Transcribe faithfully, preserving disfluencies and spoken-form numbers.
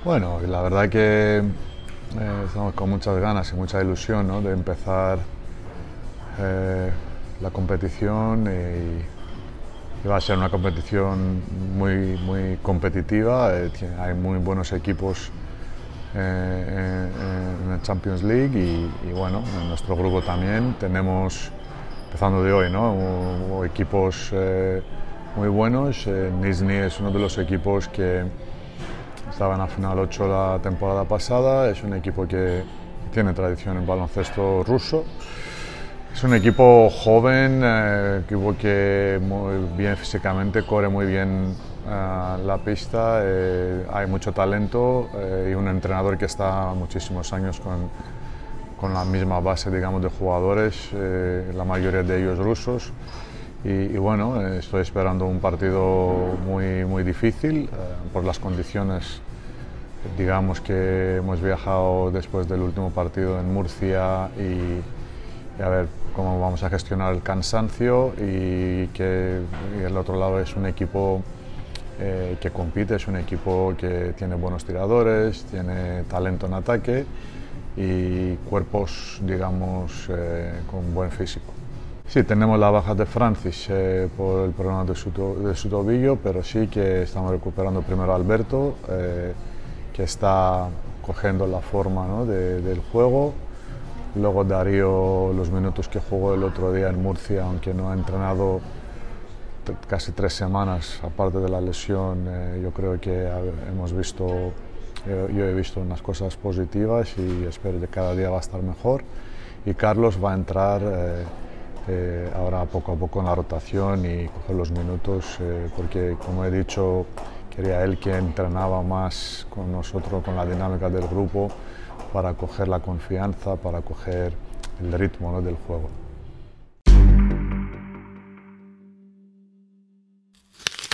Bueno, la verdad que eh, estamos con muchas ganas y mucha ilusión, ¿no?, de empezar eh, la competición y, y va a ser una competición muy, muy competitiva. Eh, tiene- hay muy buenos equipos eh, en, en la Champions League y, y, bueno, en nuestro grupo también tenemos, empezando de hoy, ¿no?, u- u equipos eh, muy buenos. Eh, Nizhny es uno de los equipos que estaba en la final ocho la temporada pasada. Es un equipo que tiene tradición en baloncesto ruso. Es un equipo joven, eh, equipo que muy bien físicamente, corre muy bien eh, la pista. Eh, hay mucho talento eh, y un entrenador que está muchísimos años con, con la misma base, digamos, de jugadores, eh, la mayoría de ellos rusos. Y, y bueno, eh, estoy esperando un partido muy, muy difícil eh, por las condiciones. Digamos que hemos viajado después del último partido en Murcia y, y a ver cómo vamos a gestionar el cansancio, y que y el otro lado es un equipo eh, que compite, es un equipo que tiene buenos tiradores, tiene talento en ataque y cuerpos, digamos, eh, con buen físico. Sí, tenemos la baja de Francis eh, por el problema de su, to de su tobillo, pero sí que estamos recuperando primero a Alberto, eh, que está cogiendo la forma, ¿no?, de, del juego. Luego Darío, los minutos que jugó el otro día en Murcia, aunque no ha entrenado casi tres semanas, aparte de la lesión, eh, yo creo que hemos visto, yo, yo he visto unas cosas positivas y espero que cada día va a estar mejor. Y Carlos va a entrar eh, eh, ahora poco a poco en la rotación y coger los minutos, eh, porque como he dicho, quería él que entrenaba más con nosotros, con la dinámica del grupo, para coger la confianza, para coger el ritmo, ¿no?, del juego.